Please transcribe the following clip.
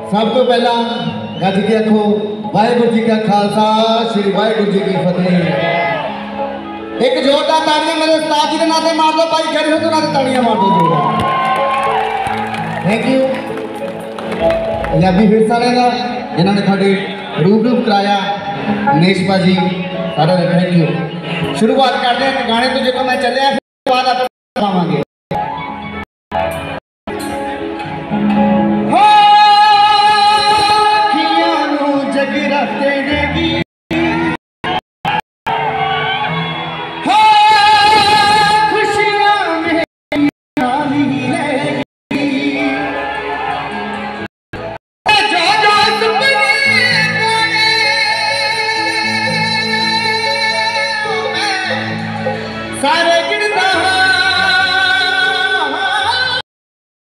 सब तो पहला गज के आखो वाहिगुरू जी का खालसा श्री वाहिगुरू जी की फतेह। एक जोरदार तालियां मेरे उस्ताद जी के नाते मार दो भाई, खड़े हो तो नाते तालियां मार दो जोरदार। थैंक यू पंजाबी विरसा ने जिन्होंने थोड़ी रूबरू कराया मनीष भाजी सारे थैंक यू। शुरुआत करते हैं गाने तो जो मैं चलिया बाद आप